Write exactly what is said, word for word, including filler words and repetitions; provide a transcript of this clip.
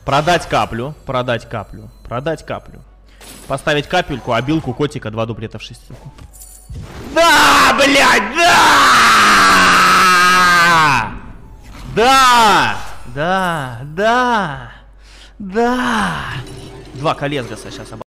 Продать каплю, продать каплю, продать каплю. Поставить капельку, обилку, котика, два дуплета в шестерку. Да, блядь, да! Да! Да, да, да. Два колес сейчас